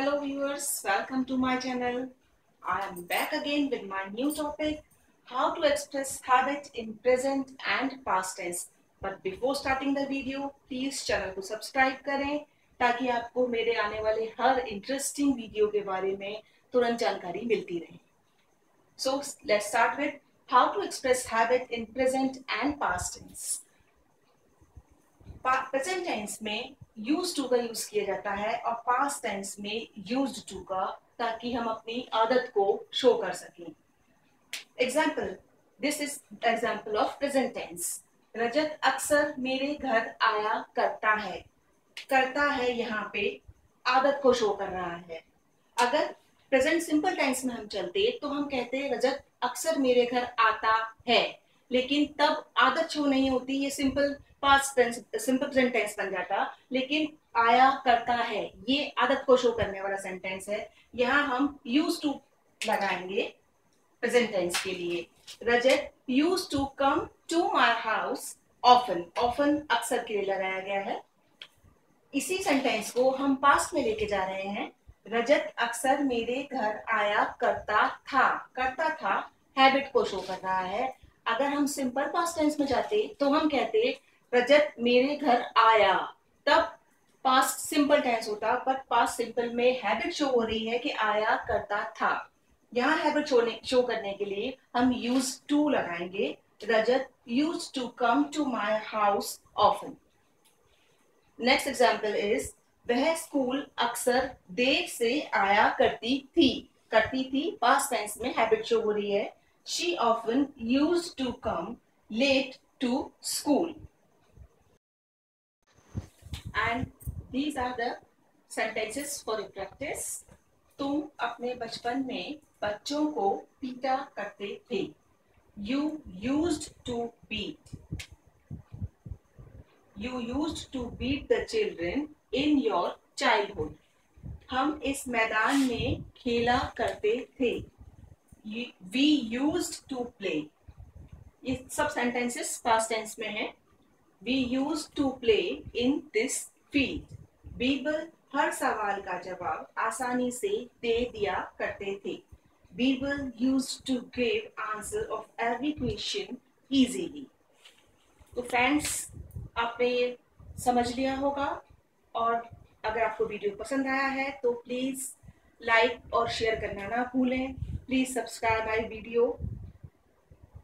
Hello viewers, welcome to my channel. I am back again with my new topic, how to express habit in present and past tense. But before starting the video, please channel को subscribe करें ताकि आपको मेरे आने वाले हर interesting video के बारे में तुरंत जानकारी मिलती रहे. So let's start with how to express habit in present and past tense. Present tense में यूज टू का यूज किया जाता है और पास्ट टेंस में यूज्ड टू का, ताकि हम अपनी आदत को शो कर सकें. Example, this is example of present tense. Rajat अक्सर मेरे घर आया करता है. करता है यहाँ पे आदत को शो कर रहा है. अगर प्रेजेंट सिंपल टेंस में हम चलते तो हम कहते रजत अक्सर मेरे घर आता है, लेकिन तब आदत शो नहीं होती, ये simple past tense simple present tense बन जाता. लेकिन आया करता है ये आदत को शो करने वाला सेंटेंस है. यहाँ हम यूज टू लगाएंगे प्रेजेंट टेंस के लिए. Rajat use to come to my house often. Often अक्सर के लिए लगाया गया है. इसी सेंटेंस को हम पास्ट में लेके जा रहे हैं. रजत अक्सर मेरे घर आया करता था. करता था हैबिट को शो कर रहा है. अगर हम सिंपल पास्ट टेंस में जाते तो हम कहते रजत मेरे घर आया, तब पास्ट सिंपल टेंस होता, पर पास्ट सिंपल में हैबिट शो हो रही है कि आया करता था. यहाँ हैबिट शो करने के लिए हम यूज टू लगाएंगे. Rajat use to come to my house often. Next example is वह स्कूल अक्सर देर से आया करती थी. करती थी पास्ट टेंस में हैबिट शो हो रही है. She often used to come late to school. And these are the sentences for your practice. तुम अपने बचपन में बच्चों को पीटा करते थे. You used to beat. You used to beat the children in your childhood. हम इस मैदान में खेला करते थे. We used to play. ये सब सेंटेंसेस पास्ट टेंस में है. We used to play in this field. Birbal हर सवाल का जवाब आसानी से दे दिया करते थे. Birbal used to give answer of every question easily. तो फ्रेंड्स, आपने ये समझ लिया होगा, और अगर आपको वीडियो पसंद आया है तो प्लीज लाइक और शेयर करना ना भूलें. Please subscribe my video.